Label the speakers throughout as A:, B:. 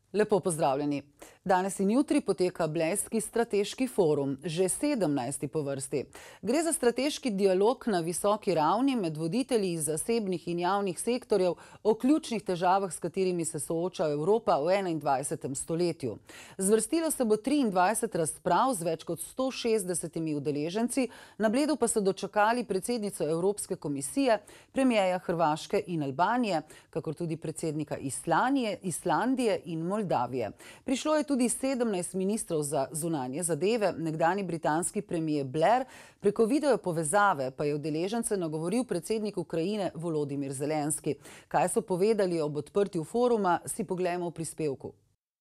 A: Lepo pozdravljeni. Danes in jutri poteka Blejski strateški forum, že 17. po vrsti. Gre za strateški dialog na visoki ravni med voditelji iz zasebnih in javnih sektorjev o ključnih težavah, s katerimi se sooča Evropa v 21. stoletju. Zvrstilo se bo 23 razprav z več kot 160 udeleženci, na Bledu pa so dočakali predsednico Evropske komisije, premierja Hrvaške in Albanije, kakor tudi predsednika Islandije in Moldavije. Prišlo je tudi 17 ministrov za zunanje zadeve, nekdanji britanski premier Blair, preko video povezave pa je udeležence nagovoril predsednik Ukrajine Volodimir Zelenski. Kaj so povedali ob odprtju foruma, si poglejmo v prispevku.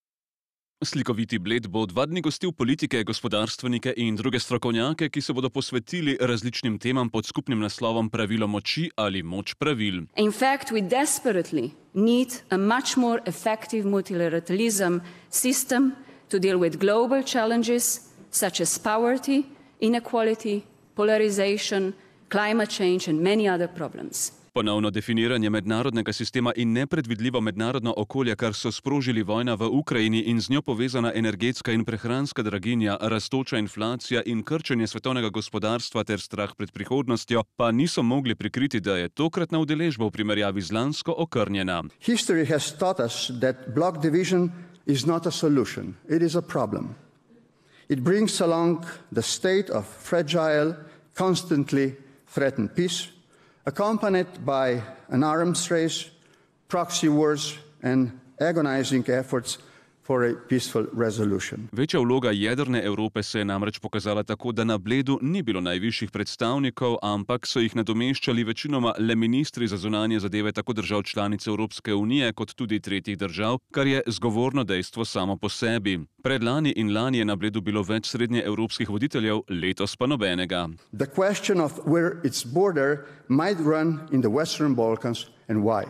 B: Slikoviti Bled bo 2 dni gostil politike, gospodarstvenike in druge strokovnjake, ki se bodo posvetili različnim temam pod skupnim naslovom Pravilo moči ali moč pravil.
C: In fact, we desperately need a much more effective multilateralism system to deal with global challenges such as poverty, inequality, polarization, climate change and many other problems.
B: Ponovno definiranje mednarodnega sistema in nepredvidljivo mednarodno okolje, kar so sprožili vojna v Ukrajini in z njo povezana energetska in prehranska draginja, rastoča inflacija in krčenje svetovnega gospodarstva ter strah pred prihodnostjo, pa niso mogli prikriti, da je tokratna udeležba v primerjavi z lansko okrnjena.
D: History has taught us that bloc division is not a solution, it is a problem. It brings along the state of fragile, constantly threatened peace, accompanied by an arms race, proxy wars and agonizing efforts for a peaceful resolution.
B: Večja vloga jedrne Evrope se je namreč pokazala tako, da na Bledu ni bilo najvišjih predstavnikov, ampak so jih nadomeščali večinoma le ministri za zunanje zadeve tako držav članic Evropske unije kot tudi tretjih držav, kar je zgovorno dejstvo samo po sebi. Predlani in lani je na Bledu bilo več srednjeevropskih voditeljev, letos pa nobenega.
D: The question of where its border might run in the Western Balkans and why.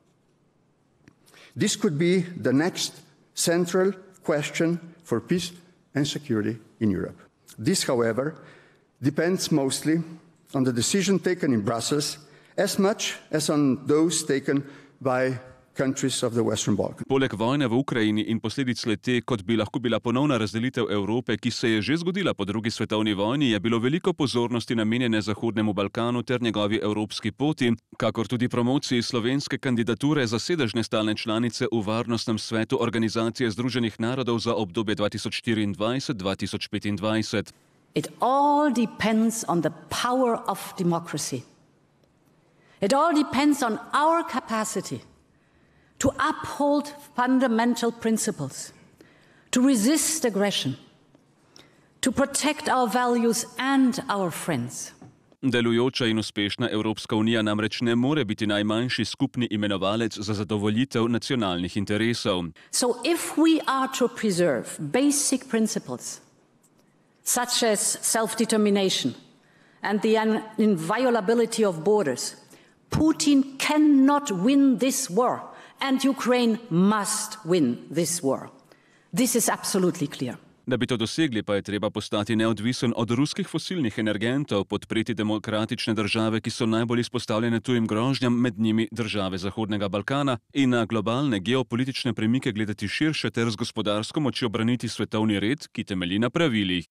D: This could be the next central question for peace and security in Europe. This, however, depends mostly on the decision taken in Brussels as much as on those taken by countries of the Western Balkans.
B: Poleg vojne v Ukrajini in posledic le-te, kot bi lahko bila ponovna razdelitev Evrope, ki se je že zgodila po drugi svetovni vojni, je bilo veliko pozornosti namenjene Zahodnemu Balkanu ter njegovi evropski poti, kakor tudi promociji slovenske kandidature za sedežne stalne članice v Varnostnem svetu Organizacije Združenih narodov za obdobje 2024-2025.
E: It all depends on the power of democracy. It all depends on our capacity to uphold fundamental principles, to resist aggression, to protect our values and our friends.
B: Delujoča in uspešna Evropska unija namreč ne more biti najmanjši skupni imenovalec za zadovoljitev nacionalnih interesov.
E: So if we are to preserve basic principles, such as self-determination and the inviolability of borders, Putin cannot win this war. And Ukraine must win this war. This is absolutely clear.
B: Da bi to dosegli, pa je treba postati neodvisen od ruskih fosilnih energentov, podpreti demokratične države, ki so najbolj izpostavljene tujim grožnjam, med njimi države Zahodnega Balkana, in na globalne geopolitične premike gledati širše ter z gospodarsko močjo braniti svetovni red, ki temelji na pravilih.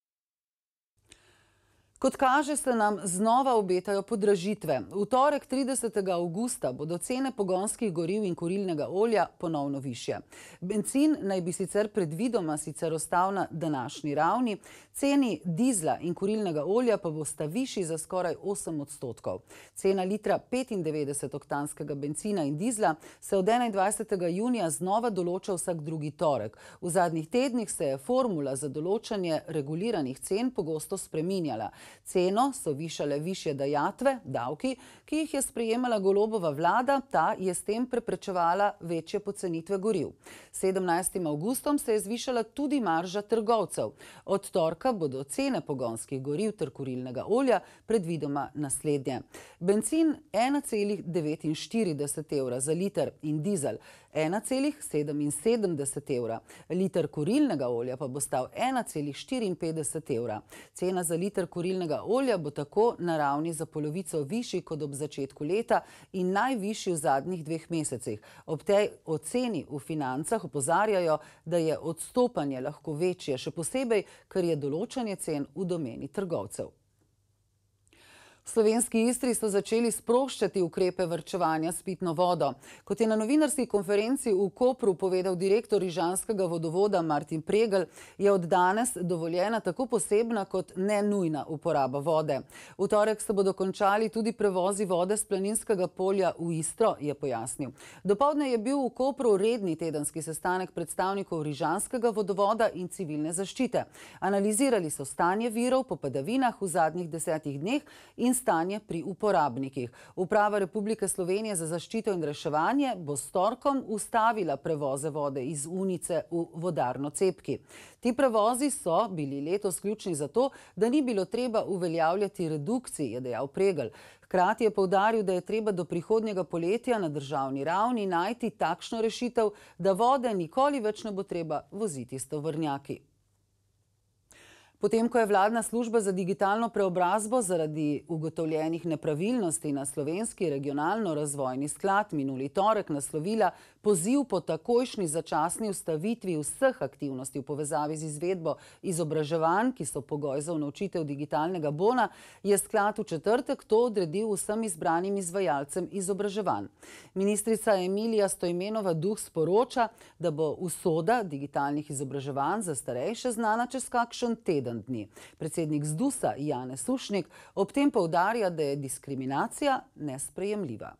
A: Kot kaže, se nam znova obetajo podražitve. V torek 30. avgusta bodo cene pogonskih goriv in kurilnega olja ponovno višje. Bencin naj bi sicer predvidoma ostal na današnji ravni, ceni dizla in kurilnega olja pa bosta višji za skoraj 8%. Cena litra 95-oktanskega bencina in dizla se od 21. junija znova določa vsak drugi torek. V zadnjih tednih se je formula za določanje reguliranih cen pogosto spreminjala. Ceno so višale višje dajatve, davki, ki jih je sprejemala Golobova vlada, ta je s tem preprečevala večje pocenitve goriv. 17. avgustom se je zvišala tudi marža trgovcev. Od torka bodo cene pogonskih goriv ter kurilnega olja predvidoma naslednje. Bencin 1,49 evra za liter in dizel 1,77 evra. Liter kurilnega olja pa bo stal 1,54 evra. Cena za liter kurilnega kurilnega olja bo tako na ravni za polovico višji kot ob začetku leta in najvišji v zadnjih 2 mesecih. Ob tej oceni v Financah opozarjajo, da je odstopanje lahko večje, še posebej, ker je določanje cen v domeni trgovcev. V slovenski Istri so začeli sproščati ukrepe varčevanja s pitno vodo. Kot je na novinarski konferenci v Kopru povedal direktor rižanskega vodovoda Martin Pregl, je od danes dovoljena tako posebna kot nenujna uporaba vode. V torek se bodo končali tudi prevozi vode s Planinskega polja v Istro, je pojasnil. Dopoldne je bil v Kopru redni tedenski sestanek predstavnikov rižanskega vodovoda in civilne zaščite. Analizirali so stanje virov po padavinah v zadnjih 10 dneh in stanje pri uporabnikih. Uprava Republike Slovenije za zaščito in reševanje bo s torkom ustavila prevoze vode iz Unice v vodarno Cepki. Ti prevozi so bili letos ključni zato, da ni bilo treba uveljavljati redukcij, je dejal Pregl. Hkrati je poudaril, da je treba do prihodnjega poletja na državni ravni najti takšno rešitev, da vode nikoli več ne bo treba voziti s tovornjaki. Potem, ko je vladna služba za digitalno preobrazbo zaradi ugotovljenih nepravilnosti na Slovenski regionalno-razvojni sklad minuli torek naslovila poziv po takojšnji začasni ustavitvi vseh aktivnosti v povezavi z izvedbo izobraževanj, ki so pogoj za unovčitev digitalnega bona, je sklad v četrtek to odredil vsem izbranim izvajalcem izobraževanj. Ministrica Emilija Stojmenova Duh sporoča, da bo usoda digitalnih izobraževanj za starejše znana čez kakšen teden dni. Predsednik ZDUS-a Janez Sušnik ob tem poudarja, da je diskriminacija nesprejemljiva.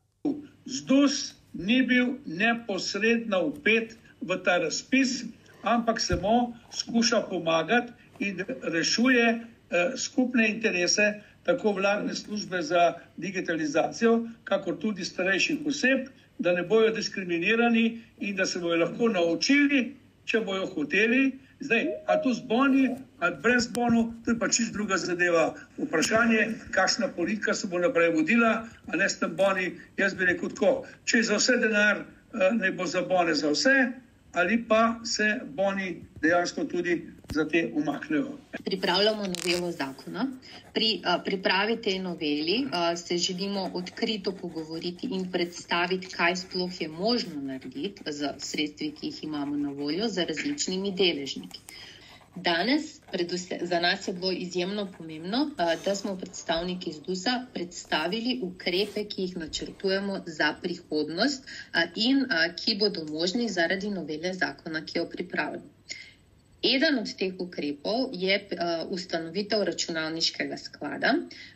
F: ZDUS ni bil neposredno vpet v ta razpis, ampak samo skuša pomagati in rešuje skupne interese tako vladne službe za digitalizacijo, kakor tudi starejših oseb, da ne bojo diskriminirani in da se bojo lahko naučili, če bojo hoteli. Zdaj, a tu z boni, a brez bonu, to je pa čisto druga zadeva. Vprašanje, kakšna politika se bo naprej vodila, a ne s tem boni, jaz bi rekel tako, če za vse denar ne bo za bone za vse, ali pa se boni dejansko tudi za te umaknejo.
G: Pripravljamo novelo zakona. Pri pripravi te noveli se želimo odkrito pogovoriti in predstaviti, kaj sploh je možno narediti z sredstvi, ki jih imamo na voljo, za različnimi deležniki. Danes za nas je bilo izjemno pomembno, da smo predstavniki ZDUS-a predstavili ukrepe, ki jih načrtujemo za prihodnost in ki bodo možni zaradi novele zakona, ki jo pripravljamo. Eden od teh ukrepov je ustanovitev računalniškega sklada,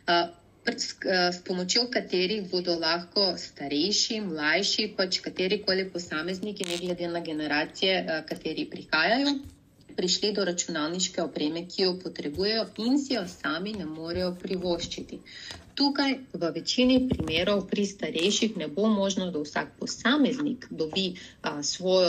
G: s pomočjo katerih bodo lahko starejši, mlajši, pač katerikoli posamezniki, ne glede na generacije, kateri prihajajo, prišli do računalniške opreme, ki jo potrebujejo in si jo sami ne morejo privoščiti. Tukaj v večini primerov pri starejših ne bo možno, da vsak posameznik dobi svoj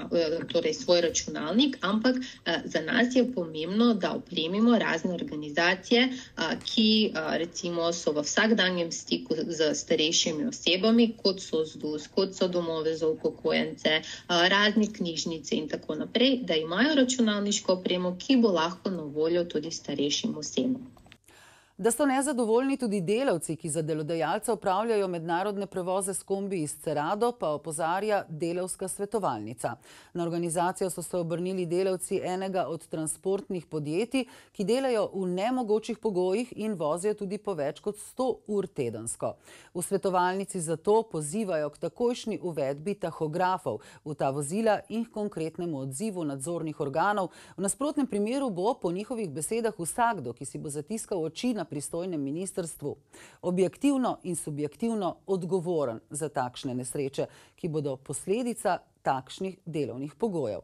G: računalnik, ampak za nas je pomembno, da opremimo razne organizacije, ki recimo so v vsakdanjem stiku z starejšimi osebami, kot so ZDUS, kot so domove za upokojence, razne knjižnice in tako naprej, da imajo računalniško opremo, ki bo lahko na voljo tudi starejšim osebam.
A: Da so nezadovoljni tudi delavci, ki za delodajalca opravljajo mednarodne prevoze s kombi iz Cerrado, pa opozarja Delavska svetovalnica. Na organizacijo so se obrnili delavci enega od transportnih podjetij, ki delajo v nemogočih pogojih in vozijo tudi po več kot 100 ur tedensko. V svetovalnici zato pozivajo k takojšnji uvedbi tahografov v ta vozila in k konkretnemu odzivu nadzornih organov. V nasprotnem primeru bo po njihovih besedah vsakdo, ki si bo zatiskal oči na pristojnem ministrstvu, objektivno in subjektivno odgovoren za takšne nesreče, ki bodo posledica takšnih delovnih pogojev.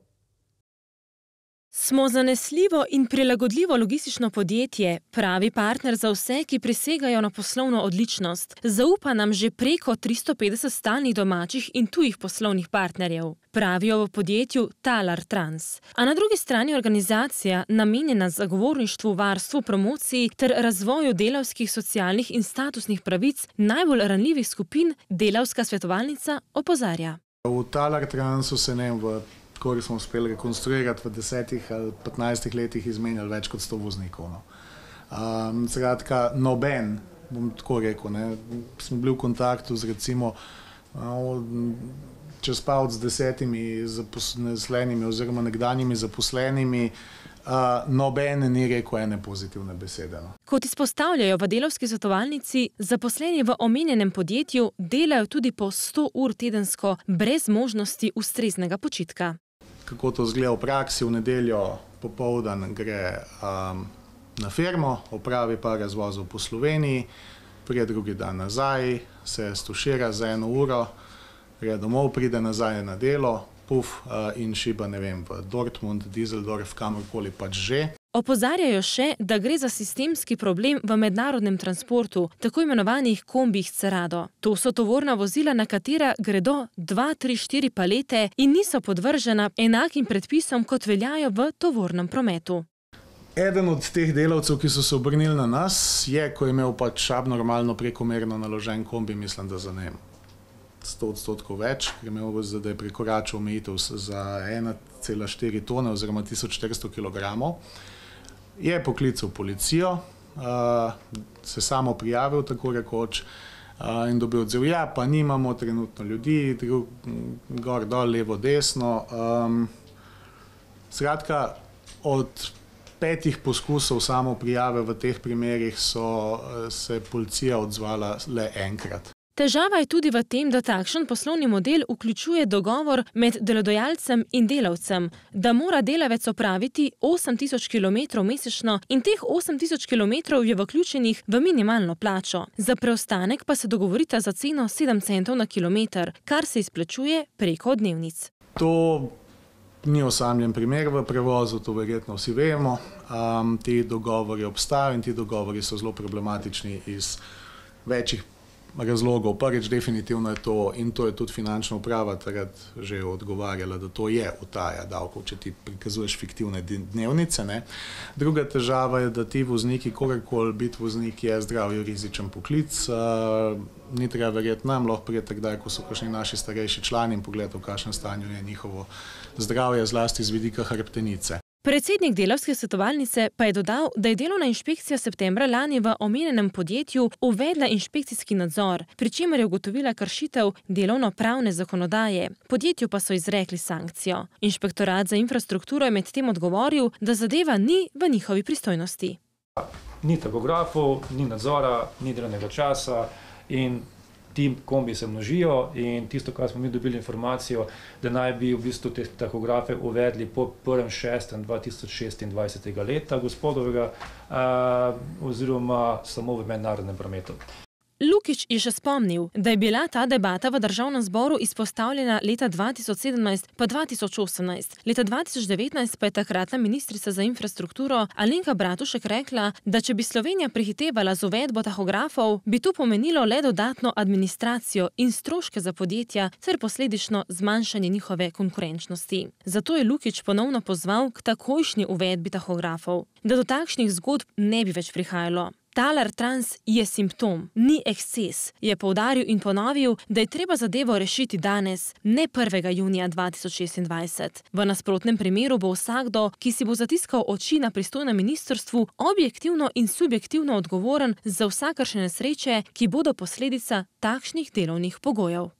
H: Smo zanesljivo in prilagodljivo logistično podjetje, pravi partner za vse, ki prisegajo na poslovno odličnost. Zaupa nam že preko 350 stalnih domačih in tujih poslovnih partnerjev, pravijo v podjetju Talar Trans. A na drugi strani organizacija, namenjena zagovorništvu, varstvu, promociji ter razvoju delavskih, socialnih in statusnih pravic najbolj ranljivih skupin, Delavska svetovalnica opozarja.
I: V Talar Transu se koliko smo uspeli rekonstruirati v 10 ali 15 letih izmenjali več kot 100 voznikov. Skratka, noben, bom tako rekel, ne, smo bili v kontaktu z recimo čez palc z 10 zaposlenimi oziroma nekdanjimi zaposlenimi, noben ni rekel ene pozitivne besede. No.
H: Kot izpostavljajo v Delavski svetovalnici, zaposleni v omenjenem podjetju delajo tudi po 100 ur tedensko, brez možnosti ustreznega počitka.
I: Kako to izgleda v praksi? V nedeljo popoldan gre na firmo, opravi par razvozov po Sloveniji, pride drugi dan nazaj, se stušira za 1 uro, gre domov, pride nazaj na delo, in šiba, ne vem, v Dortmund, Düsseldorf, kamorkoli pač že.
H: Opozarjajo še, da gre za sistemski problem v mednarodnem transportu, tako imenovanih kombih Cerado. To so tovorna vozila, na katera gredo 2, 3, 4 palete in niso podvržena enakim predpisom, kot veljajo v tovornem prometu.
I: Eden od teh delavcev, ki so se obrnili na nas, je, ko je imel pač abnormalno prekomerno naložen kombi, mislim, da za 100% več, ker je imel, da je prekoračil omejitev za 1,4 tone oziroma 1400 kg. Je poklical policijo, se samo prijavil, tako rekoč, in dobil odziv, ja, pa nimamo trenutno ljudi, gor, dol, levo, desno. Skratka, od 5 poskusov samo prijave v teh primerih se policija odzvala le enkrat.
H: Težava je tudi v tem, da takšen poslovni model vključuje dogovor med delodajalcem in delavcem, da mora delavec opraviti 8000 km mesečno in teh 8000 km je vključenih v minimalno plačo. Za preostanek pa se dogovorita za ceno 7 centov na kilometer, kar se izplačuje preko dnevnic.
I: To ni osamljen primer v prevozu, to verjetno vsi vemo. Ti dogovori obstajajo in ti dogovori so zelo problematični iz večjih razlogov. Prvič, definitivno je to, in to je tudi finančna uprava takrat že odgovarjala, da to je utaja davkov, če ti prikazuješ fiktivne dnevnice. Ne. Druga težava je, da ti vozniki, kogarkoli biti voznik, je zdravje rizičen poklic. Ni treba verjeti nam, lahko prijete kdaj, ko so kakšni naši starejši člani in pogledati, v kakšnem stanju je njihovo zdravje, zlasti z vidika hrbtenice.
H: Predsednik Delavske svetovalnice pa je dodal, da je delovna inšpekcija septembra lani v omenjenem podjetju uvedla inšpekcijski nadzor, pri čemer je ugotovila kršitev delovno-pravne zakonodaje. Podjetju pa so izrekli sankcijo. Inšpektorat za infrastrukturo je medtem odgovoril, da zadeva ni v njihovi pristojnosti.
J: Ni tahografov, ni nadzora, ni delovnega časa in ti kombi se množijo in tisto, kar smo mi dobili informacijo, da naj bi v bistvu te tahografe uvedli po 1.6.2026 leta gospodovega oziroma samo v mednarodnem prometu.
H: Lukić je še spomnil, da je bila ta debata v Državnem zboru izpostavljena leta 2017 pa 2018. Leta 2019 pa je takratna ministrica za infrastrukturo Alenka Bratušek rekla, da če bi Slovenija prehitevala z uvedbo tahografov, bi to pomenilo le dodatno administracijo in stroške za podjetja ter posledično zmanjšanje njihove konkurenčnosti. Zato je Lukić ponovno pozval k takojšnji uvedbi tahografov, da do takšnih zgodb ne bi več prihajalo. Talar trans je simptom, ni eksces, je poudaril in ponovil, da je treba zadevo rešiti danes, ne 1. junija 2026. V nasprotnem primeru bo vsakdo, ki si bo zatiskal oči na pristojnem ministrstvu, objektivno in subjektivno odgovoren za vsakršne nesreče, ki bodo posledica takšnih delovnih pogojev.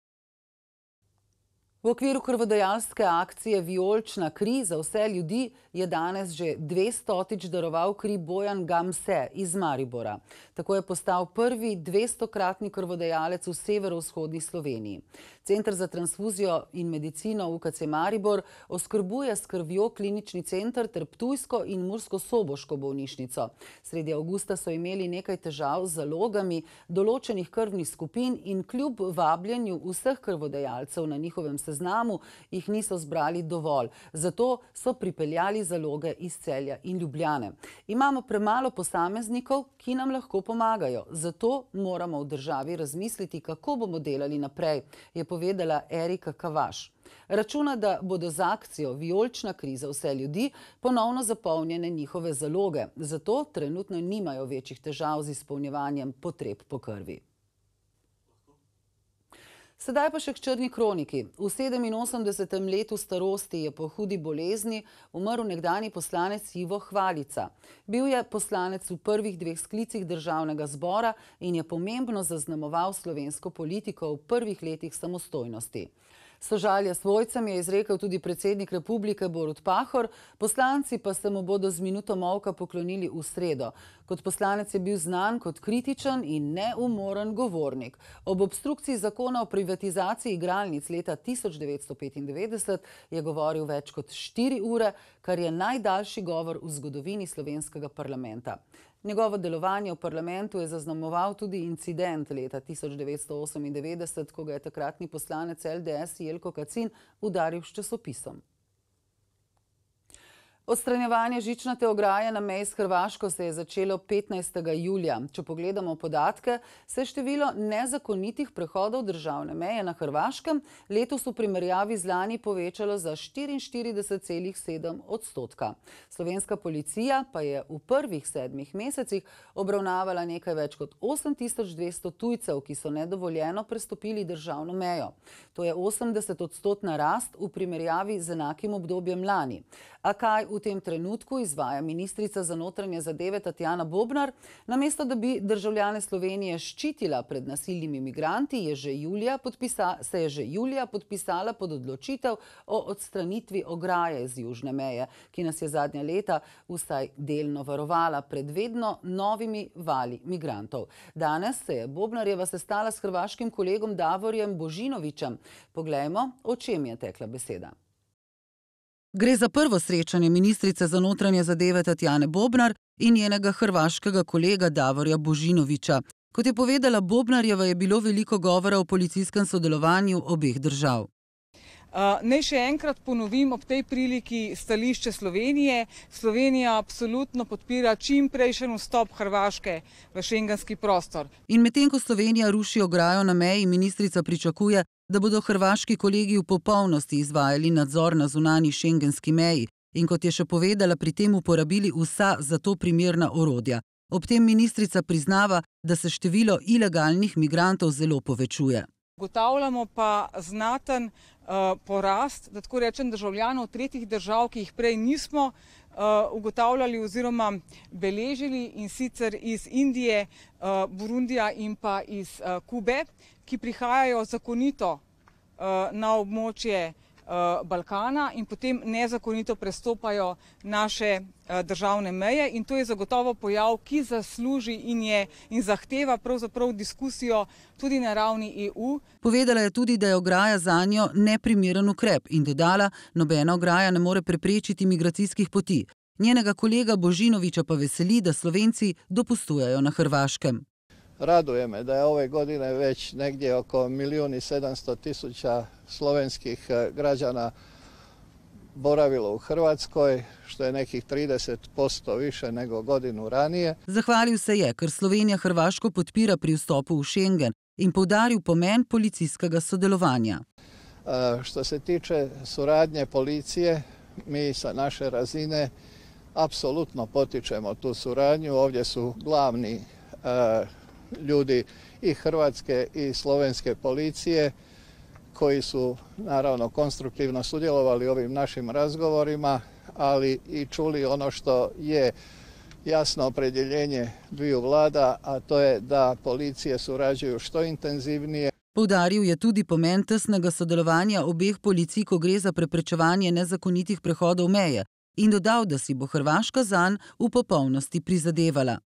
A: V okviru krvodajalske akcije Vijolična kri za vse ljudi je danes že 200-tič daroval kri Bojan Gamse iz Maribora. Tako je postal prvi 200-kratni krvodajalec v severovzhodni Sloveniji. Center za transfuzijo in medicino UKC Maribor oskrbuje s krvjo klinični center ter ptujsko in mursko-soboško bolnišnico. Sredi avgusta so imeli nekaj težav z zalogami določenih krvnih skupin in kljub vabljenju vseh krvodajalcev na njihovem seznamu jih niso zbrali dovolj. Zato so pripeljali zaloge iz Celja in Ljubljane. Imamo premalo posameznikov, ki nam lahko pomagajo. Zato moramo v državi razmisliti, kako bomo delali naprej, je povedala Erika Kavaš. Računa, da bodo z akcijo Vijolična kri za vse ljudi ponovno zapolnjene njihove zaloge. Zato trenutno nimajo večjih težav z izpolnjevanjem potreb po krvi. Sedaj pa še k črni kroniki. V 87. letu starosti je po hudi bolezni umrl nekdanji poslanec Ivo Hvalica. Bil je poslanec v prvih 2 sklicih državnega zbora in je pomembno zaznamoval slovensko politiko v prvih letih samostojnosti. Sožalje svojcem je izrekel tudi predsednik republike Borut Pahor, poslanci pa se mu bodo z minuto molka poklonili v sredo. Kot poslanec je bil znan kot kritičen in neumoren govornik. Ob obstrukciji zakona o privatizaciji igralnic leta 1995 je govoril več kot 4 ure, kar je najdaljši govor v zgodovini slovenskega parlamenta. Njegovo delovanje v parlamentu je zaznamoval tudi incident leta 1998, ko ga je takratni poslanec LDS Jelko Kacin udaril s časopisom. Odstranjevanje žičnate ograje na meji s Hrvaško se je začelo 15. julija. Če pogledamo podatke, se je število nezakonitih prehodov državne meje na Hrvaškem letos v primerjavi z lani povečalo za 44,7%. Slovenska policija pa je v prvih 7 mesecih obravnavala nekaj več kot 8200 tujcev, ki so nedovoljeno prestopili državno mejo. To je 80% rast v primerjavi z enakim obdobjem lani. A kaj v tem trenutku izvaja ministrica za notranje zadeve Tatjana Bobnar? Namesto da bi državljane Slovenije ščitila pred nasilnimi migranti, se je že julija podpisala pod odločitev o odstranitvi ograje z južne meje, ki nas je zadnja leta vsaj delno varovala pred vedno novimi vali migrantov. Danes se je Bobnarjeva sestala s hrvaškim kolegom Davorjem Božinovićem. Poglejmo, o čem je tekla beseda. Gre za prvo srečanje ministrice za notranje zadeve Tatjane Bobnar in njenega hrvaškega kolega Davorja Božinovića. Kot je povedala Bobnarjeva, je bilo veliko govora o policijskem sodelovanju obeh držav.
K: Naj še enkrat ponovim ob tej priliki stališče Slovenije. Slovenija absolutno podpira čimprejšen vstop Hrvaške v šengenski prostor.
A: In medtem ko Slovenija ruši ograjo na meji, ministrica pričakuje, da bodo hrvaški kolegi v popolnosti izvajali nadzor na zunanji šengenski meji in kot je še povedala, pri tem uporabili vsa za to primerna orodja. Ob tem ministrica priznava, da se število ilegalnih migrantov zelo povečuje.
K: Ugotavljamo pa znaten porast, da tako rečem, državljanov tretjih držav, ki jih prej nismo ugotavljali oziroma beležili, in sicer iz Indije, Burundija in pa iz Kube, ki prihajajo zakonito na območje Balkana in potem nezakonito prestopajo naše državne meje. In to je zagotovo pojav, ki zasluži in zahteva pravzaprav diskusijo tudi na ravni EU.
A: Povedala je tudi, da je ograja zanjo neprimeren ukrep in dodala, nobena ograja ne more preprečiti migracijskih poti. Njenega kolega Božinovića pa veseli, da Slovenci dopustujejo na Hrvaškem.
L: Raduje me da je ove godine već negdje oko 1.700.000 slovenskih građana boravilo u Hrvatskoj, što je nekih 30% više nego godinu ranije.
A: Zahvalil se je, ker Slovenija Hrvaško podpira pri vstopu v Schengen in poudaril pomen policijskega sodelovanja.
L: Što se tiče suradnje policije, mi sa naše razine apsolutno potičemo tu suradnju. Ovdje su glavni ljudi i hrvatske i slovenske policije koji su naravno konstruktivno sudjelovali u ovim našim razgovorima, ali i čuli ono što je jasno opredjeljenje dviju vlada, a to je da policije surađuju što intenzivnije.
A: Poudaril je tudi pomen tesnega sodelovanja obeh policij, ko gre za preprečevanje nezakonitih prehodov meje, in dodal, da si bo Hrvaška zanj v popolnosti prizadevala.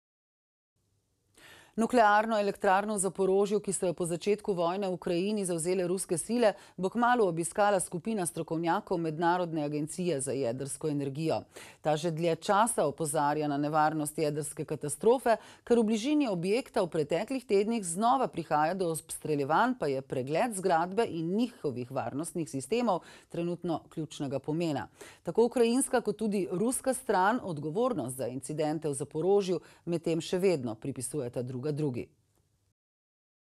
A: Nuklearno elektrarno v Zaporožju, ki so jo po začetku vojne v Ukrajini zavzele ruske sile, bo kmalu obiskala skupina strokovnjakov Mednarodne agencije za jedrsko energijo. Ta že dlje časa opozarja na nevarnost jedrske katastrofe, ker v bližini objekta v preteklih tednih znova prihaja do obstreljevanj, pa je pregled zgradbe in njihovih varnostnih sistemov trenutno ključnega pomena. Tako ukrajinska kot tudi ruska stran odgovornost za incidente v Zaporožju medtem še vedno pripisujeta drugi.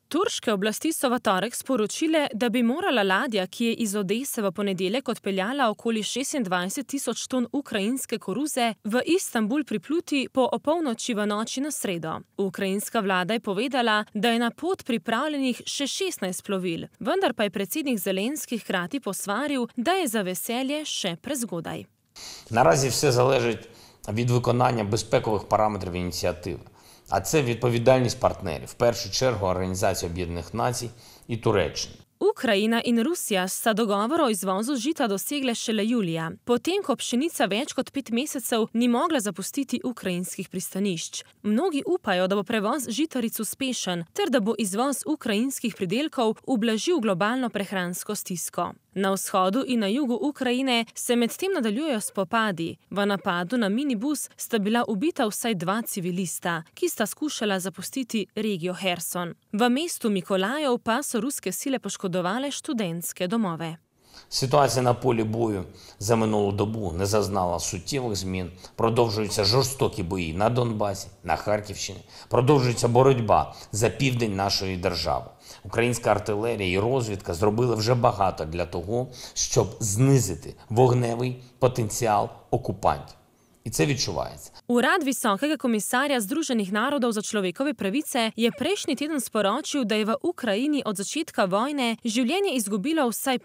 H: Turške oblasti so v torek sporočile, da bi morala ladja, ki je iz Odese v ponedeljek odpeljala okoli 26.000 ton ukrajinske koruze, v Istanbul pripluti po opolnoči v noči na sredo. Ukrajinska vlada je povedala, da je na pot pripravljenih še 16 plovil, vendar pa je predsednik Zelenskij hkrati posvaril, da je za veselje še prezgodaj.
M: Наразі все залежить від виконання безпекових параметрів ініціативи. А це відповідальність партнерів, в першу чергу Організації Об'єднаних Націй і Туреччини.
H: Ukrajina in Rusija sta dogovor o izvozu žita dosegle šele julija, potem ko pšenica več kot 5 mesecev ni mogla zapustiti ukrajinskih pristanišč. Mnogi upajo, da bo prevoz žitaric uspešen, ter da bo izvoz ukrajinskih pridelkov ublažil globalno prehransko stisko. Na vzhodu in na jugu Ukrajine se medtem nadaljujejo spopadi. V napadu na minibus sta bila ubita vsaj 2 civilista, ki sta skušala zapustiti regijo Herson. V mestu Mikolajev pa so ruske sile poškodovale študentske domove.
M: Ситуація на полі бою за минулу добу не зазнала суттєвих змін. Продовжуються жорстокі бої на Донбасі, на Харківщині. Продовжується боротьба за південь нашої держави. Українська артилерія і розвідка зробили вже багато для того, щоб знизити вогневий потенціал окупантів. І це відчувається.
H: Urad Visokega komisarja Združenih narodov za človekove pravice je prejšnji teden sporočil, da je v Ukrajini od začetka vojne življenje izgubilo vsaj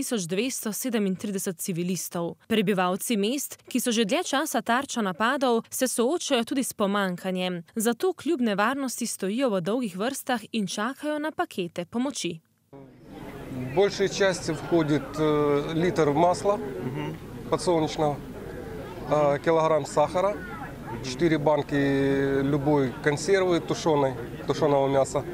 H: 5237 civilistov. Prebivalci mest, ki so že dlje časa tarča napadov, se soočajo tudi s pomanjkanjem. Zato kljub nevarnosti stojijo v dolgih vrstah in čakajo na pakete pomoči.
N: В большей части входит литр масла подсолнечного, килограмм сахара, 4 банки любой консервы тушеного мяса,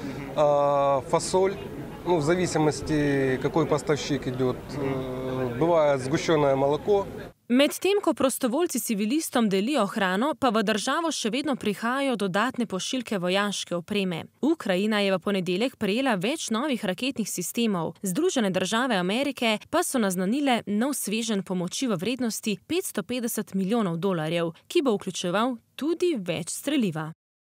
N: фасоль, в зависимости, какой поставщик идет. Bывает сгущенное молоко.
H: Medtem ko prostovoljci civilistom delijo hrano, pa v državo še vedno prihajajo dodatne pošiljke vojaške opreme. Ukrajina je v ponedeljek prejela več novih raketnih sistemov. Združene države Amerike pa so naznanile nov sveženj pomoči v vrednosti $550 milijonov, ki bo vključeval tudi več streliva.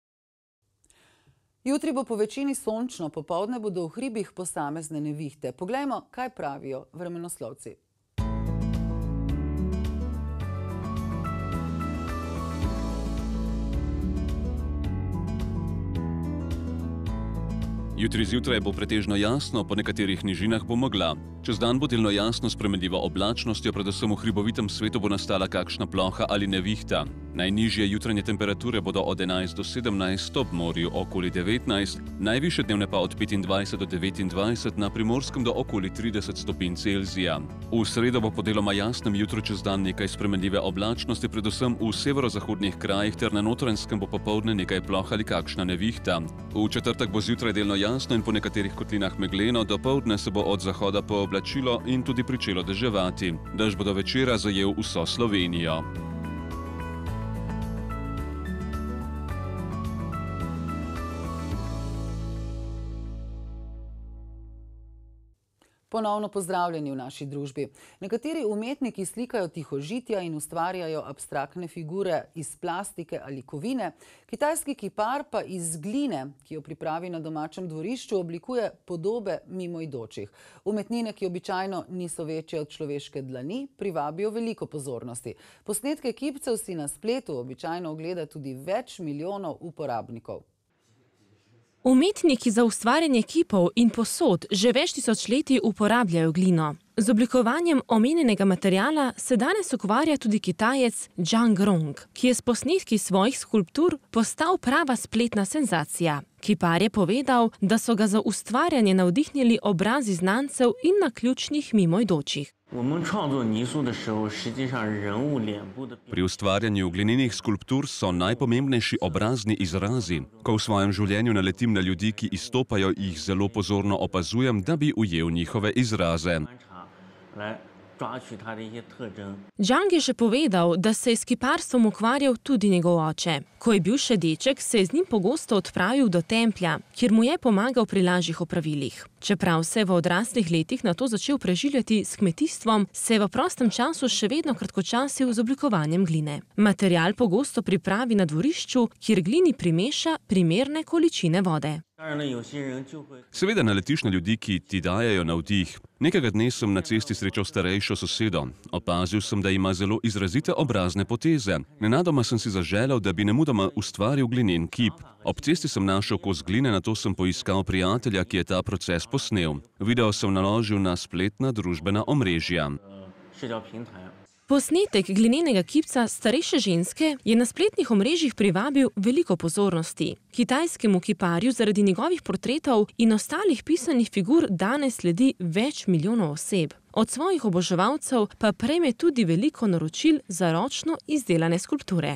A: Jutri bo po večini sončno, popoldne bodo v hribih posamezne nevihte. Poglejmo, kaj pravijo vremenoslovci.
B: Jutri zjutraj bo pretežno jasno, po nekaterih nižinah bo megla. Čez dan bo delno jasno s spremenljivo oblačnostjo, predvsem v hribovitem svetu bo nastala kakšna ploha ali nevihta. Najnižje jutranje temperature bodo od 11 do 17, ob morju okoli 19, najvišje dnevne pa od 25 do 29, na Primorskem do okoli 30 stopinj Celzija. V sredo bo po deloma jasnem jutru čez dan nekaj spremenljive oblačnosti, predvsem v severozahodnih krajih, ter na Notranjskem bo popoldne nekaj ploh ali kakšna nevihta. V četrtek bo zjutraj delno jasno in po nekaterih kotlinah megleno, dopoldne se bo od zahoda pooblačilo in tudi pričelo deževati. Dež bo do večera zajel vso Slovenijo.
A: Ponovno pozdravljeni v naši družbi. Nekateri umetniki slikajo tihožitja in ustvarjajo abstraktne figure iz plastike ali kovine. Kitajski kipar pa iz gline, ki jo pripravi na domačem dvorišču, oblikuje podobe mimoidočih. Umetnine, ki običajno niso večje od človeške dlani, privabijo veliko pozornosti. Posnetke kipcev si na spletu običajno ogleda tudi več milijonov uporabnikov.
H: Umetniki za ustvarjanje kipov in posod že več tisočletij uporabljajo glino. Z oblikovanjem omenjenega materiala se danes ukvarja tudi Kitajec Zhang Rong, ki je s posnetki svojih skulptur postal prava spletna senzacija. Kipar je povedal, da so ga za ustvarjanje navdihnili obrazi znancev in naključnih mimoidočih.
B: Pri ustvarjanju glinenih skulptur so najpomembnejši obrazni izrazi. Ko v svojem življenju naletim na ljudi, ki izstopajo, jih zelo pozorno opazujem, da bi ujel njihove izraze.
H: Zhang je še povedal, da se je s kiparstvom ukvarjal tudi njegov oče. Ko je bil še deček, se je z njim pogosto odpravil do templja, kjer mu je pomagal pri lažjih opravilih. Čeprav se je v odraslih letih na to začel preživljati s kmetijstvom, se je v prostem času še vedno kratkočasil z oblikovanjem gline. Material pogosto pripravi na dvorišču, kjer glini primeša primerne količine vode.
B: Seveda naletiš na ljudi, ki ti dajajo navdih. Nekega dne sem na cesti srečal starejšo sosedo. Opazil sem, da ima zelo izrazite obrazne poteze. Nenadoma sem si zaželel, da bi nemudoma ustvaril glinen kip. Ob cesti sem našel kos gline, nato sem poiskal prijatelja, ki je ta proces posnel. Video sem naložil na spletna družbena omrežja.
H: Posnetek glinenega kipca starejše ženske je na spletnih omrežjih privabil veliko pozornosti. Kitajskemu kiparju zaradi njegovih portretov in ostalih pisanih figur danes sledi več milijonov oseb. Od svojih oboževalcev pa prejme tudi veliko naročil za ročno izdelane skulpture.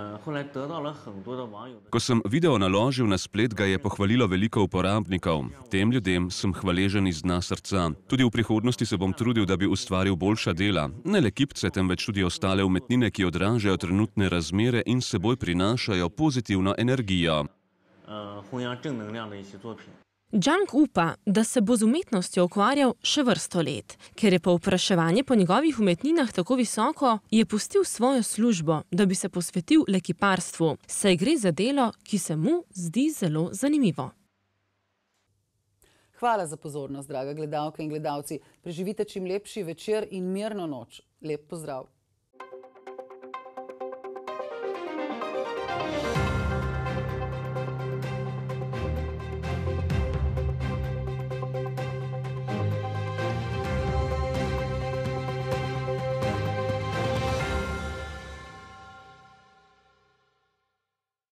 B: Ko sem video naložil na splet, ga je pohvalilo veliko uporabnikov. Tem ljudem sem hvaležen iz dna srca. Tudi v prihodnosti se bom trudil, da bi ustvaril boljša dela. Ne le kipce, temveč tudi ostale umetnine, ki odražajo trenutne razmere in s seboj prinašajo pozitivno energijo.
H: Zhang upa, da se bo z umetnostjo ukvarjal še vrsto let. Ker je povpraševanje po njegovih umetninah tako visoko, je pustil svojo službo, da bi se posvetil le kiparstvu, saj gre za delo, ki se mu zdi zelo zanimivo.
A: Hvala za pozornost, draga gledalke in gledalci. Preživite čim lepši večer in mirno noč. Lep pozdrav.